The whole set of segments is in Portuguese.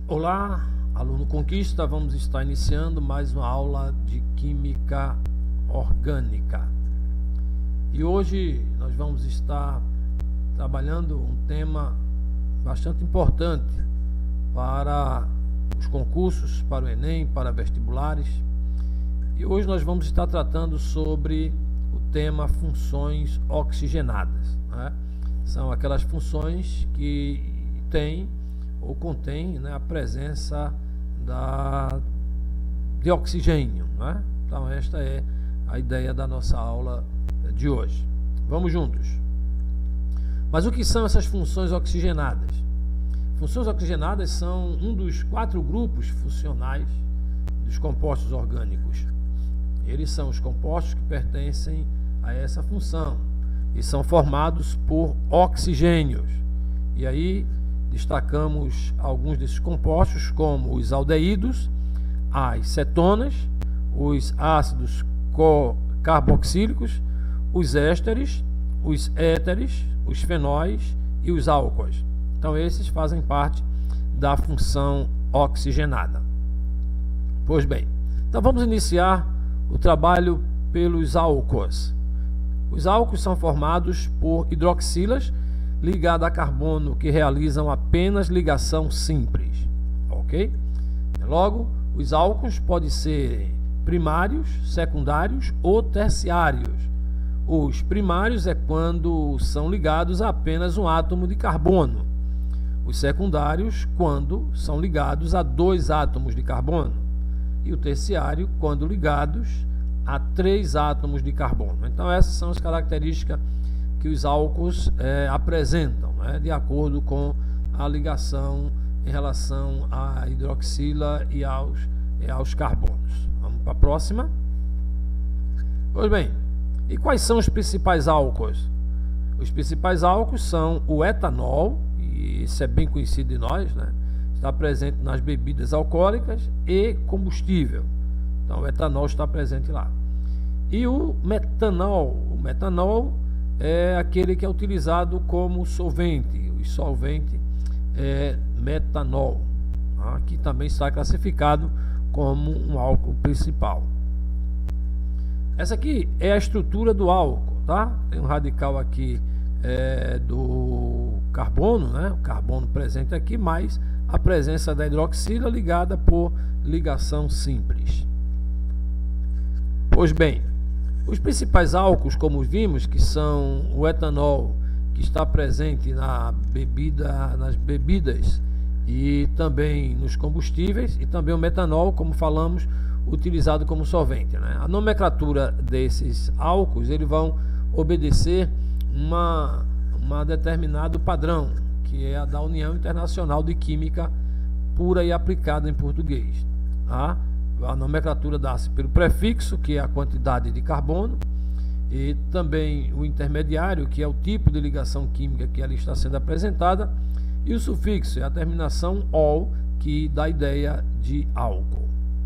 Olá, aluno Conquista, vamos estar iniciando mais uma aula de Química Orgânica. E hoje nós vamos estar trabalhando um tema bastante importante para os concursos, para o Enem, para vestibulares. E hoje nós vamos estar tratando sobre o tema funções oxigenadas, né? São aquelas funções que têm ou contém, né, a presença de oxigênio, né? Então esta é a ideia da nossa aula de hoje. Vamos juntos. Mas o que são essas funções oxigenadas? Funções oxigenadas são um dos 4 grupos funcionais dos compostos orgânicos. Eles são os compostos que pertencem a essa função e são formados por oxigênios. E aí destacamos alguns desses compostos, como os aldeídos, as cetonas, os ácidos carboxílicos, os ésteres, os éteres, os fenóis e os álcoois. Então esses fazem parte da função oxigenada. Pois bem, então vamos iniciar o trabalho pelos álcoois. Os álcoois são formados por hidroxilas ligadas a carbono que realizam apenas ligação simples, ok? Logo, os álcoois podem ser primários, secundários ou terciários. Os primários é quando são ligados a apenas um átomo de carbono. Os secundários, quando são ligados a 2 átomos de carbono. E o terciário, quando ligados a 3 átomos de carbono. Então essas são as características que os álcoois apresentam, né, de acordo com a ligação em relação à hidroxila e aos carbonos. Vamos para a próxima. Pois bem, e quais são os principais álcoois? Os principais álcoois são o etanol, e isso é bem conhecido de nós, né? Está presente nas bebidas alcoólicas e combustível. Então o etanol está presente lá. E o metanol. O metanol é aquele que é utilizado como solvente. O solvente é metanol, tá? Que também está classificado como um álcool principal. Essa aqui é a estrutura do álcool, tá? Tem um radical aqui do carbono, né? O carbono presente aqui, mais a presença da hidroxila ligada por ligação simples. Pois bem, os principais álcoois, como vimos, que são o etanol, que está presente nas bebidas e também nos combustíveis, e também o metanol, como falamos, utilizado como solvente, né? A nomenclatura desses álcoois, eles vão obedecer uma determinado padrão, que é a da União Internacional de Química Pura e Aplicada em português, tá? A nomenclatura dá-se pelo prefixo, que é a quantidade de carbono, e também o intermediário, que é o tipo de ligação química que ali está sendo apresentada, e o sufixo é a terminação -ol, que dá a ideia de álcool.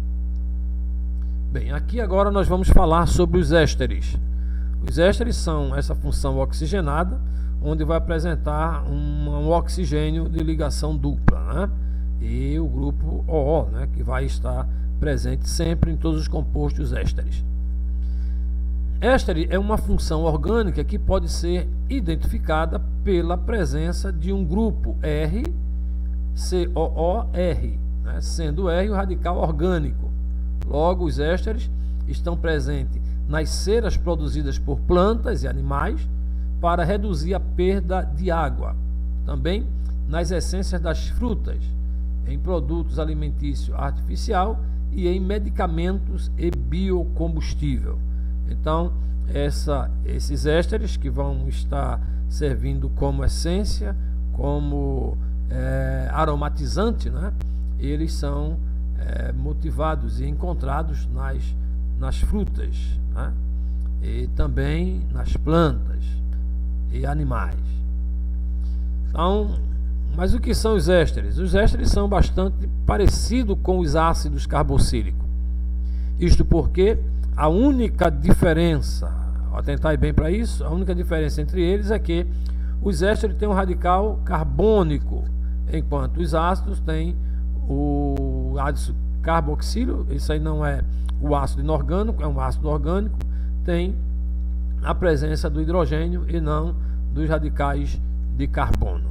Bem, aqui agora nós vamos falar sobre os ésteres. Os ésteres são essa função oxigenada, onde vai apresentar um oxigênio de ligação dupla, né? E o grupo OO, né, que vai estar presente sempre em todos os compostos ésteres. Éster é uma função orgânica que pode ser identificada pela presença de um grupo R, COOR, né, sendo R o radical orgânico. Logo, os ésteres estão presentes nas ceras produzidas por plantas e animais para reduzir a perda de água. Também nas essências das frutas, em produtos alimentícios artificiais e em medicamentos e biocombustível. Então, esses ésteres que vão estar servindo como essência, como aromatizante, né? Eles são motivados e encontrados nas frutas, né? E também nas plantas e animais. Então, mas o que são os ésteres? Os ésteres são bastante parecidos com os ácidos carboxílicos. Isto porque a única diferença, atentar bem para isso, a única diferença entre eles é que os ésteres têm um radical carbônico, enquanto os ácidos têm o ácido carboxílio, isso aí não é o ácido inorgânico, é um ácido orgânico, tem a presença do hidrogênio e não dos radicais de carbono.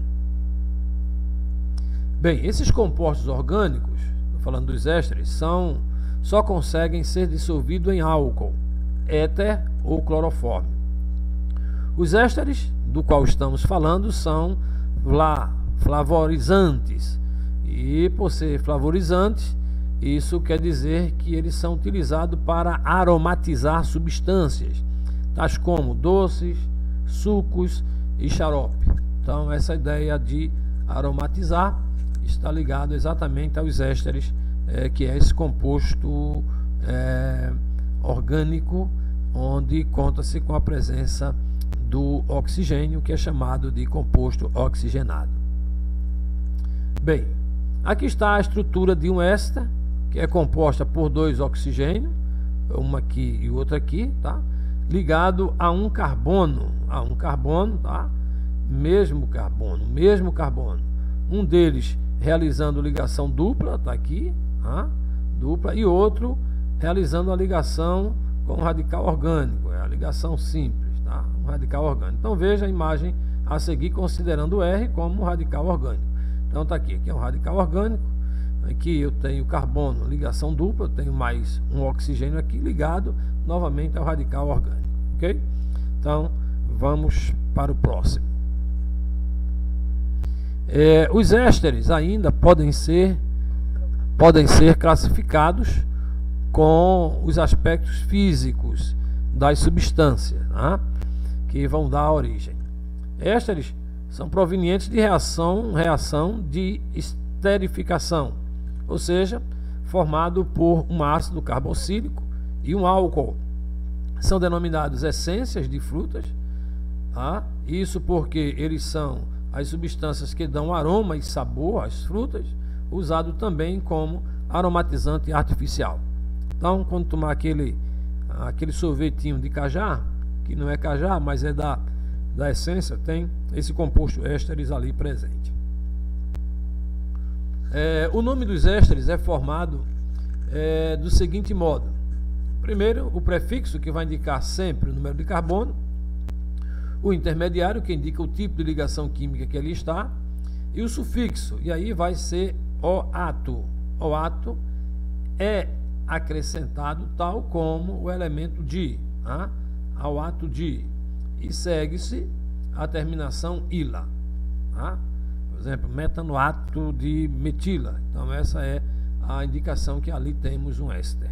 Bem, esses compostos orgânicos, falando dos ésteres, só conseguem ser dissolvidos em álcool, éter ou clorofórmio. Os ésteres, do qual estamos falando, são flavorizantes, e por ser flavorizantes, isso quer dizer que eles são utilizados para aromatizar substâncias, tais como doces, sucos e xarope. Então, essa ideia de aromatizar está ligado exatamente aos ésteres, que é esse composto orgânico, onde conta-se com a presença do oxigênio, que é chamado de composto oxigenado. Bem, aqui está a estrutura de um éster, que é composta por dois oxigênios, uma aqui e outra aqui, tá? Ligado a um carbono, tá? Mesmo carbono. Um deles realizando ligação dupla, tá aqui, tá? Dupla, e outro realizando a ligação com um radical orgânico, é a ligação simples, tá? Um radical orgânico. Então veja a imagem a seguir, considerando o R como um radical orgânico. Então tá aqui é um radical orgânico, aqui eu tenho carbono, ligação dupla, eu tenho mais um oxigênio aqui ligado novamente ao radical orgânico, ok? Então vamos para o próximo. Os ésteres ainda podem ser classificados com os aspectos físicos das substâncias, tá? Que vão dar origem. Ésteres são provenientes de reação de esterificação, ou seja, formado por um ácido carboxílico e um álcool. São denominados essências de frutas, tá? Isso porque eles são as substâncias que dão aroma e sabor às frutas, usado também como aromatizante artificial. Então, quando tomar aquele sorvetinho de cajá, que não é cajá, mas é da essência, tem esse composto ésteres ali presente. O nome dos ésteres é formado do seguinte modo. Primeiro, o prefixo, que vai indicar sempre o número de carbono, o intermediário, que indica o tipo de ligação química que ali está, e o sufixo, e aí vai ser oato. Oato é acrescentado tal como o elemento di, tá? Ao ato di, e segue-se a terminação ila, tá? Por exemplo, metanoato de metila. Então essa é a indicação que ali temos um éster.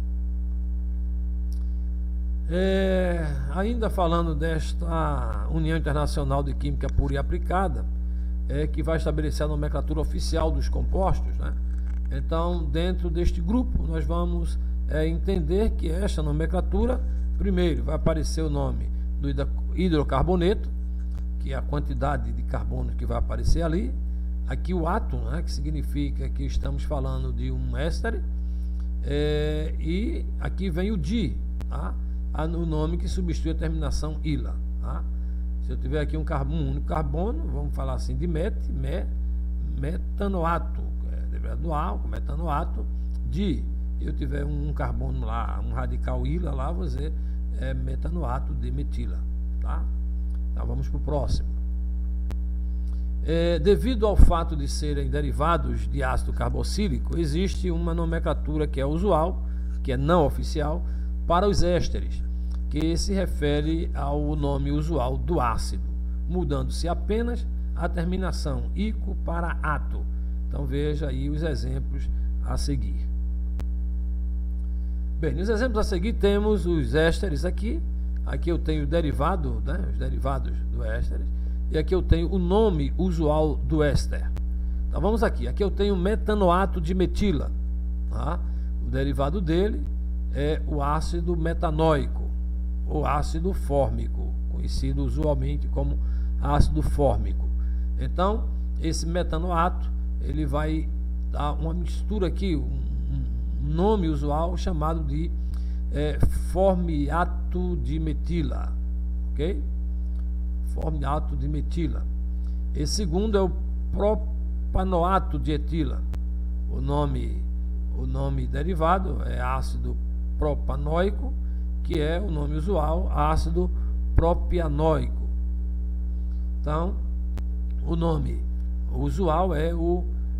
Ainda falando desta União Internacional de Química Pura e Aplicada, que vai estabelecer a nomenclatura oficial dos compostos, né? Então, dentro deste grupo, nós vamos entender que esta nomenclatura, primeiro, vai aparecer o nome do hidrocarboneto, que é a quantidade de carbono que vai aparecer ali. Aqui o átomo, né, que significa que estamos falando de um éster, e aqui vem o di, tá? O nome que substitui a terminação ila, tá? Se eu tiver aqui um único carbono, vamos falar assim de metanoato, do álcool, metanoato de, eu tiver um carbono lá, um radical ila lá, vou dizer metanoato de metila, tá? Então vamos para o próximo. Devido ao fato de serem derivados de ácido carboxílico, existe uma nomenclatura que é usual, que é não oficial, para os ésteres, que se refere ao nome usual do ácido, mudando-se apenas a terminação ico para ato. Então veja aí os exemplos a seguir. Bem, nos exemplos a seguir temos os ésteres aqui. Aqui eu tenho o derivado, né, os derivados do ésteres, e aqui eu tenho o nome usual do éster. Então vamos aqui. Aqui eu tenho metanoato de metila, tá? O derivado dele é o ácido metanóico, ou ácido fórmico, conhecido usualmente como ácido fórmico. Então, esse metanoato, ele vai dar uma mistura aqui, um nome usual chamado de formiato de metila, ok? Formiato de metila. Esse segundo é o propanoato de etila, o nome derivado é ácido propanoico, que é o nome usual, ácido propianoico. Então, o nome usual é o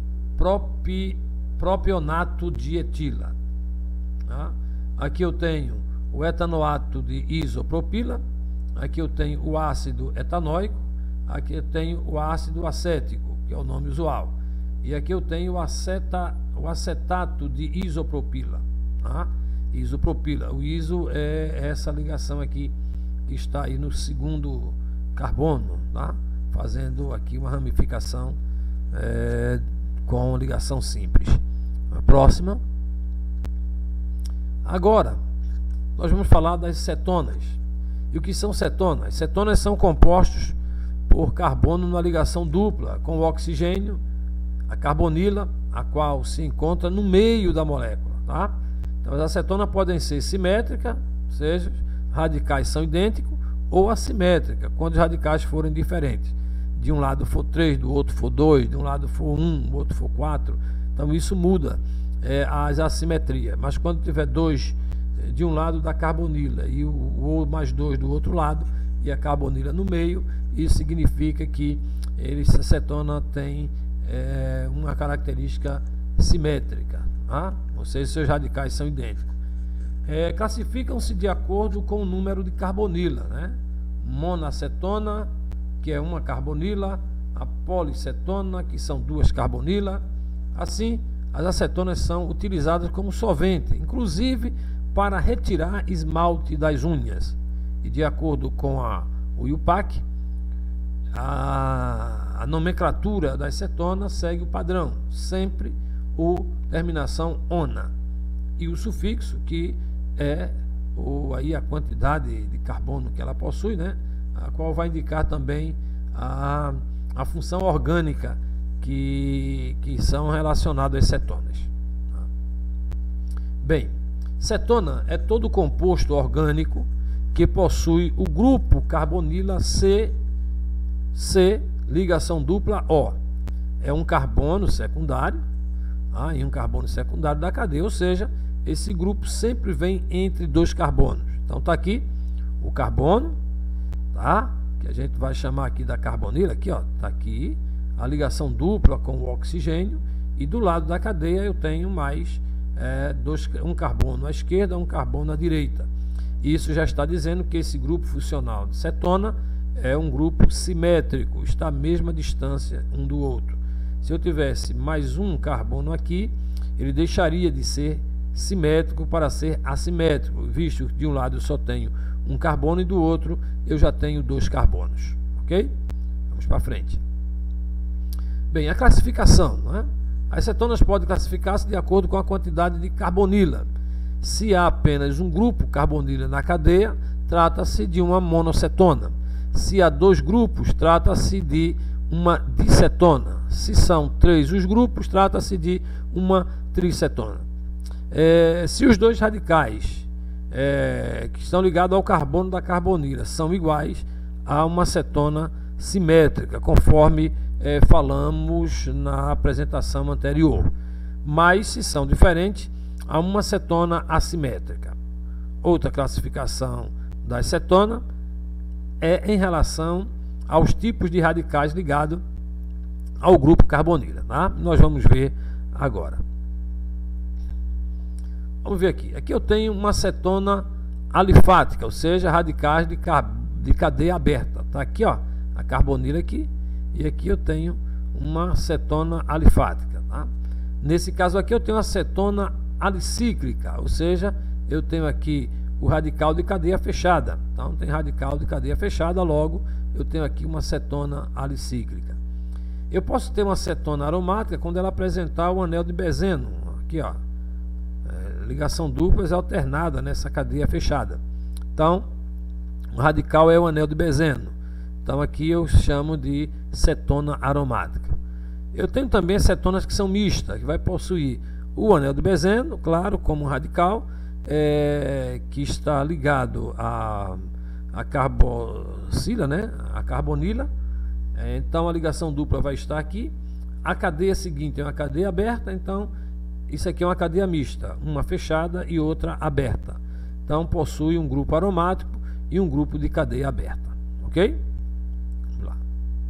propionato de etila. Tá? Aqui eu tenho o etanoato de isopropila, aqui eu tenho o ácido etanóico, aqui eu tenho o ácido acético, que é o nome usual, e aqui eu tenho o acetato de isopropila. Tá? Isopropila, o iso é essa ligação aqui que está aí no segundo carbono, tá? Fazendo aqui uma ramificação com ligação simples. A próxima. Agora, nós vamos falar das cetonas. E o que são cetonas? Cetonas são compostos por carbono numa ligação dupla com o oxigênio, a carbonila, a qual se encontra no meio da molécula. Tá? Então, as acetonas podem ser simétricas, ou seja, radicais são idênticos, ou assimétrica, quando os radicais forem diferentes. De um lado for 3, do outro for 2, de um lado for 1, do outro for 4. Então isso muda as assimetrias. Mas quando tiver 2 de um lado da carbonila e o mais 2 do outro lado e a carbonila no meio, isso significa que a cetona tem uma característica simétrica. Tá? Ou seja, seus radicais são idênticos. Classificam-se de acordo com o número de carbonila, né? Monacetona, que é uma carbonila, a policetona, que são 2 carbonilas. Assim, as acetonas são utilizadas como solvente, inclusive para retirar esmalte das unhas. E de acordo com o IUPAC, a nomenclatura das cetonas segue o padrão, sempre terminação ona, e o sufixo, que é aí a quantidade de carbono que ela possui, né? A qual vai indicar também a função orgânica que são relacionadas às cetonas. Bem, cetona é todo composto orgânico que possui o grupo carbonila C, ligação dupla O. É um carbono secundário, e um carbono secundário da cadeia, ou seja, esse grupo sempre vem entre 2 carbonos. Então está aqui o carbono, tá? Que a gente vai chamar aqui da carbonila, aqui, ó, tá aqui a ligação dupla com o oxigênio, e do lado da cadeia eu tenho mais um carbono à esquerda, um carbono à direita. Isso já está dizendo que esse grupo funcional de cetona é um grupo simétrico, está à mesma distância um do outro. Se eu tivesse mais um carbono aqui, ele deixaria de ser simétrico para ser assimétrico, visto que de um lado eu só tenho um carbono e do outro eu já tenho 2 carbonos. Ok? Vamos para frente. Bem, a classificação, né? As cetonas podem classificar-se de acordo com a quantidade de carbonila. Se há apenas um grupo carbonila na cadeia, trata-se de uma monocetona. Se há 2 grupos, trata-se de uma dicetona. Se são 3 os grupos, trata-se de uma tricetona. Se os 2 radicais que estão ligados ao carbono da carbonila são iguais, há uma cetona simétrica, conforme falamos na apresentação anterior. Mas, se são diferentes, há uma cetona assimétrica. Outra classificação da cetona é em relação aos tipos de radicais ligados ao grupo carbonila. Tá? Nós vamos ver agora. Vamos ver aqui. Aqui eu tenho uma cetona alifática, ou seja, radicais de cadeia aberta. Tá aqui, ó, a carbonila aqui, e aqui eu tenho uma cetona alifática. Tá? Nesse caso aqui eu tenho uma cetona alicíclica, ou seja, eu tenho aqui o radical de cadeia fechada. Então tem radical de cadeia fechada, logo eu tenho aqui uma cetona alicíclica. Eu posso ter uma cetona aromática quando ela apresentar o anel de bezeno. Aqui, ó, ligação dupla alternada nessa cadeia fechada. Então, o radical é o anel de bezeno. Então aqui eu chamo de cetona aromática. Eu tenho também cetonas que são mistas, que vai possuir o anel de bezeno, claro, como radical, que está ligado a carboxila, né? A carbonila. Então a ligação dupla vai estar aqui. A cadeia seguinte é uma cadeia aberta, então isso aqui é uma cadeia mista, uma fechada e outra aberta. Então possui um grupo aromático e um grupo de cadeia aberta, ok? Vamos lá.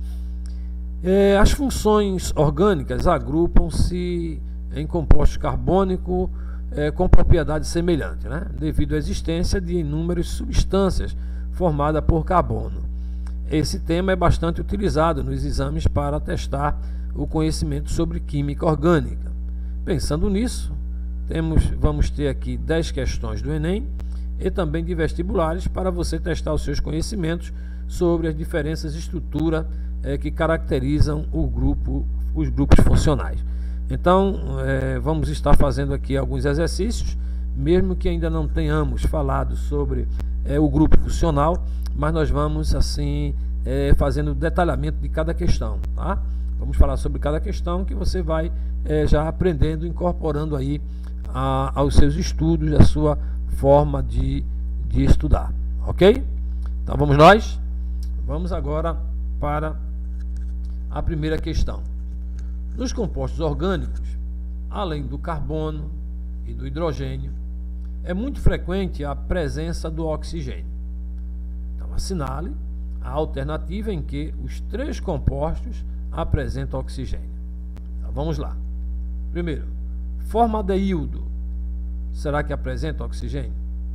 As funções orgânicas agrupam-se em compostos carbônicos com propriedades semelhantes, né? Devido à existência de inúmeras substâncias formadas por carbono. Esse tema é bastante utilizado nos exames para testar o conhecimento sobre química orgânica. Pensando nisso, vamos ter aqui 10 questões do Enem e também de vestibulares para você testar os seus conhecimentos sobre as diferenças de estrutura que caracterizam os grupos funcionais. Então, vamos estar fazendo aqui alguns exercícios, mesmo que ainda não tenhamos falado sobre o grupo funcional, mas nós vamos assim fazendo o detalhamento de cada questão, tá? Vamos falar sobre cada questão que você vai já aprendendo, incorporando aí aos seus estudos, a sua forma de estudar, ok? Então vamos nós? Vamos agora para a primeira questão. Nos compostos orgânicos, além do carbono e do hidrogênio, é muito frequente a presença do oxigênio. Então assinale a alternativa em que os 3 compostos apresentam oxigênio. Então, vamos lá. Primeiro, formaldeído, será que apresenta oxigênio?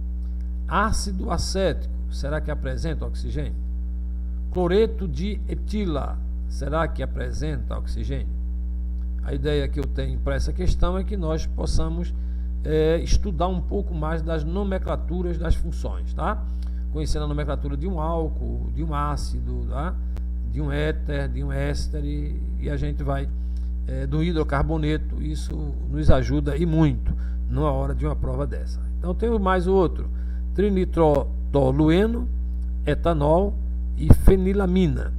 Ácido acético, será que apresenta oxigênio? Cloreto de etila, será que apresenta oxigênio? A ideia que eu tenho para essa questão é que nós possamos estudar um pouco mais das nomenclaturas das funções, tá? Conhecendo a nomenclatura de um álcool, de um ácido, tá? De um éter, de um éster, e a gente vai do hidrocarboneto. Isso nos ajuda e muito na hora de uma prova dessa. Então temos mais o outro: trinitrotolueno, etanol e fenilamina.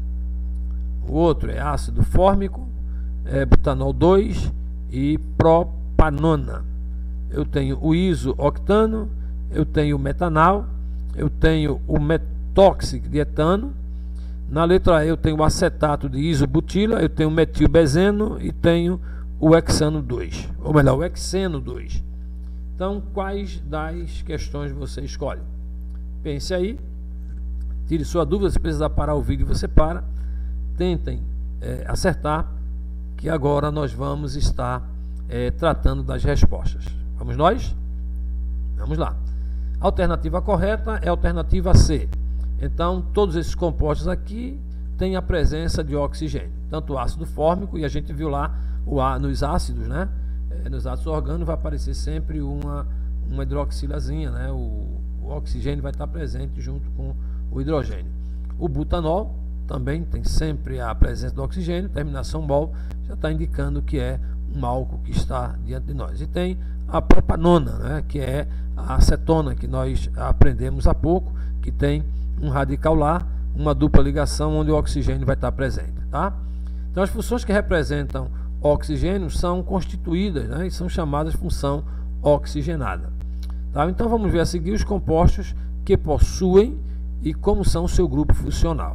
O outro é ácido fórmico, butanol 2 e propanona. Eu tenho o iso-octano, eu tenho o metanal, eu tenho o metóxico de etano. Na letra E eu tenho o acetato de isobutila, eu tenho o metilbenzeno e tenho o hexano 2, ou melhor, o hexeno 2. Então, quais das questões você escolhe? Pense aí, tire sua dúvida. Se precisar parar o vídeo, você para. Tentem acertar, que agora nós vamos estar tratando das respostas. Vamos nós? Vamos lá. A alternativa correta é a alternativa C. Então, todos esses compostos aqui têm a presença de oxigênio, tanto o ácido fórmico, e a gente viu lá nos ácidos, né? Nos ácidos orgânicos vai aparecer sempre uma hidroxilazinha, né? O oxigênio vai estar presente junto com o hidrogênio. O butanol também tem sempre a presença do oxigênio, terminação mol, já está indicando que é um álcool que está diante de nós. E tem a propanona, né? Que é a acetona, que nós aprendemos há pouco, que tem um radical lá, uma dupla ligação onde o oxigênio vai estar presente, tá? Então as funções que representam oxigênio são constituídas, né, e são chamadas de função oxigenada, tá? Então vamos ver a seguir os compostos que possuem e como são o seu grupo funcional.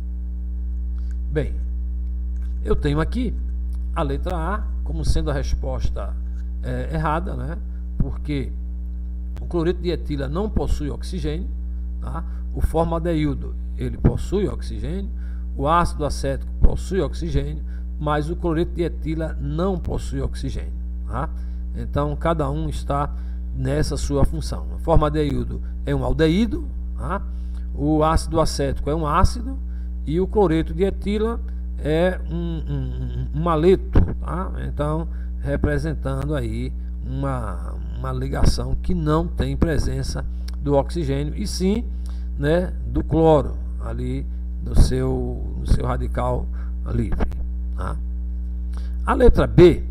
Bem, eu tenho aqui a letra A como sendo a resposta errada, né? Porque o cloreto de etila não possui oxigênio, tá? O formaldeído, ele possui oxigênio, o ácido acético possui oxigênio, mas o cloreto de etila não possui oxigênio, tá? Então cada um está nessa sua função. O formaldeído é um aldeído, tá? O ácido acético é um ácido e o cloreto de etila é um aleto, tá? Então representando aí uma ligação que não tem presença do oxigênio, e sim, né, do cloro ali no seu radical livre, tá? A letra B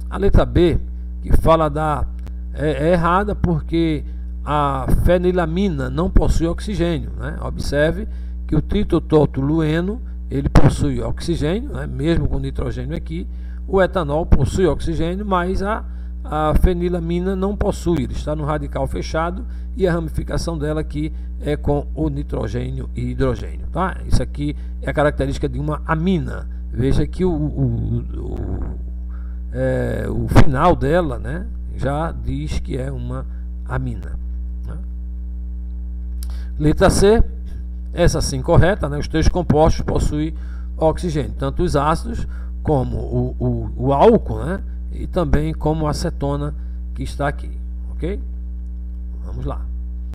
que fala é errada, porque a fenilamina não possui oxigênio, né? Observe que o tritotolueno ele possui oxigênio, né? Mesmo com nitrogênio aqui. O etanol possui oxigênio, mas a fenilamina não possui, ele está no radical fechado, e a ramificação dela aqui é com o nitrogênio e hidrogênio, tá? Isso aqui é a característica de uma amina veja que o final dela, né, já diz que é uma amina, né? Letra C, essa sim correta, né? Os três compostos possuem oxigênio, tanto os ácidos como o álcool, né? E também como a acetona que está aqui, ok? Vamos lá.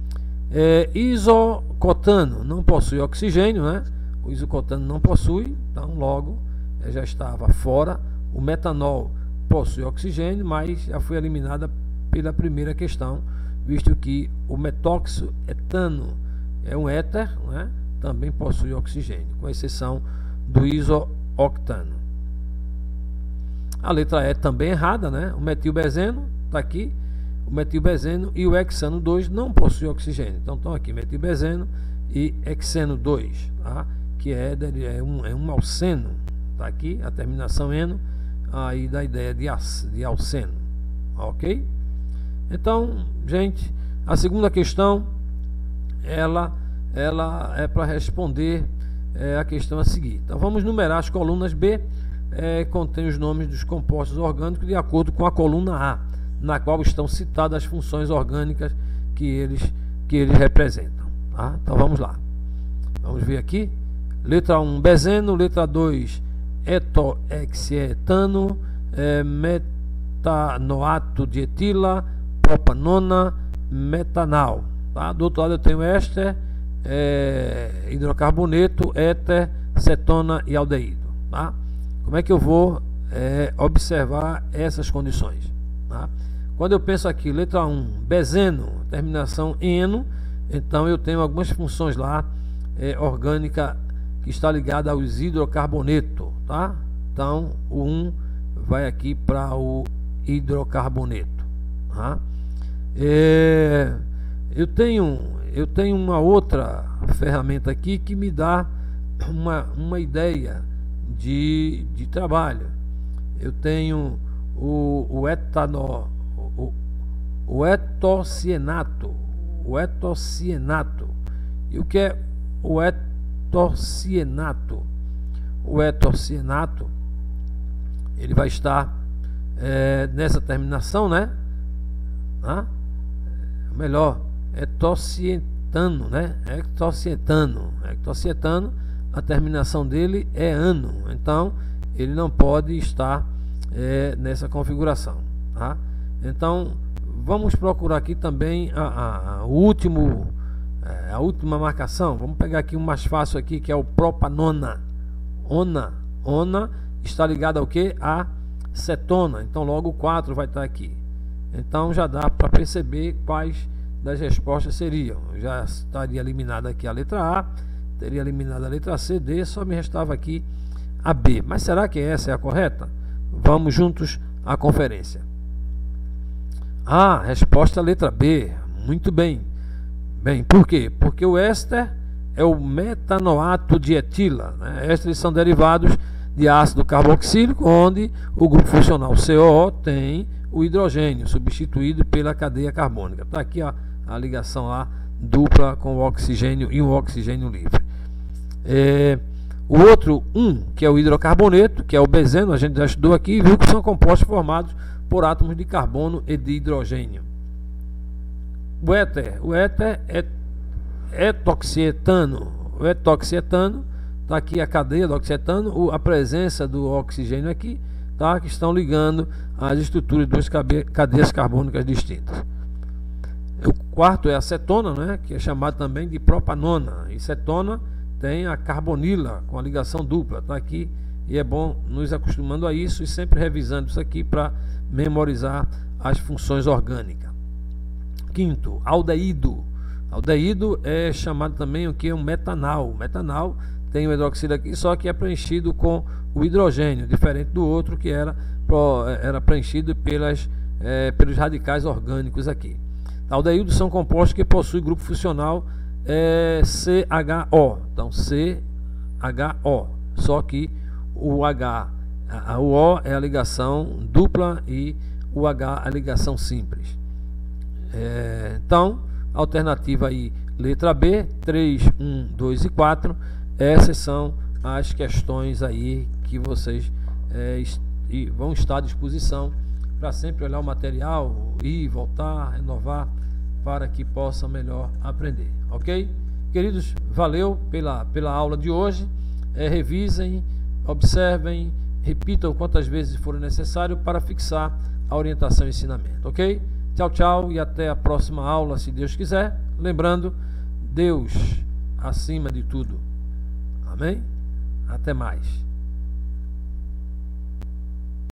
Isocotano não possui oxigênio, né? O isocotano não possui, então logo já estava fora. O metanol possui oxigênio, mas já foi eliminada pela primeira questão, visto que o metóxio-etano é um éter, né? Também possui oxigênio, com exceção do isooctano. A letra E também errada, né? O metilbenzeno está aqui, o metilbenzeno e o hexano 2 não possuem oxigênio. Então estão aqui metilbenzeno e hexeno 2, tá? Que é um alceno, está aqui a terminação eno, aí da ideia de alceno, ok? Então, gente, a segunda questão, ela é para responder a questão a seguir. Então vamos numerar as colunas B, contém os nomes dos compostos orgânicos de acordo com a coluna A, na qual estão citadas as funções orgânicas que eles representam, tá? Então vamos lá. Vamos ver aqui. Letra 1, benzeno. Letra 2, etohexietano, metanoato de etila, propanona, metanal, tá? Do outro lado eu tenho éster, hidrocarboneto, éter, cetona e aldeído, tá? Como é que eu vou observar essas condições, tá? Quando eu penso aqui, letra 1, benzeno, terminação eno, então eu tenho algumas funções lá orgânica que está ligada aos hidrocarbonetos, tá? Então o 1 vai aqui para o hidrocarboneto, tá? Eu tenho uma outra ferramenta aqui que me dá uma ideia de trabalho. Eu tenho o etanol, o etocienato. E o que é o etocienato? O etocienato, ele vai estar nessa terminação, né? Melhor, etocietano, né? Ectocietano, a terminação dele é ano, então ele não pode estar nessa configuração, tá? Então vamos procurar aqui também a última marcação. Vamos pegar aqui um mais fácil aqui, que é o propanona. Ona está ligado ao que? A cetona, então logo o 4 vai estar aqui. Então já dá para perceber quais das respostas seriam. Já estaria eliminada aqui a letra A, teria eliminado a letra C, D, só me restava aqui a B. Mas será que essa é a correta? Vamos juntos à conferência. Resposta letra B. Muito bem. Bem, por quê? Porque o éster é o metanoato de etila, né? Ésteres são derivados de ácido carboxílico, onde o grupo funcional COO tem o hidrogênio substituído pela cadeia carbônica. Está aqui a ligação lá dupla com o oxigênio e um oxigênio livre. O outro, que é o hidrocarboneto, que é o benzeno, a gente já estudou aqui e viu que são compostos formados por átomos de carbono e de hidrogênio. O éter é etoxietano. O etoxietano, está aqui a cadeia do oxietano, a presença do oxigênio aqui, tá? Que estão ligando as estruturas de duas cadeias carbônicas distintas. O quarto é a cetona, né? Que é chamado também de propanona. E cetona tem a carbonila com a ligação dupla, está aqui, e é bom nos acostumando a isso e sempre revisando isso aqui para memorizar as funções orgânicas. Quinto, aldeído. Aldeído é chamado também o que é um metanal. O metanal tem o hidroxílio aqui, só que é preenchido com o hidrogênio, diferente do outro que era preenchido pelos radicais orgânicos aqui. Aldeídos são compostos que possuem grupo funcional CHO. Então CHO, só que o O é a ligação dupla e o H a ligação simples. Então, alternativa aí, letra B, 3, 1, 2 e 4, essas são as questões aí que vocês vão estar à disposição para sempre olhar o material, ir, voltar, renovar, para que possam melhor aprender, ok? Queridos, valeu pela aula de hoje. Revisem, observem, repitam quantas vezes for necessário para fixar a orientação e ensinamento, ok? Tchau, tchau e até a próxima aula, se Deus quiser. Lembrando, Deus acima de tudo. Amém? Até mais.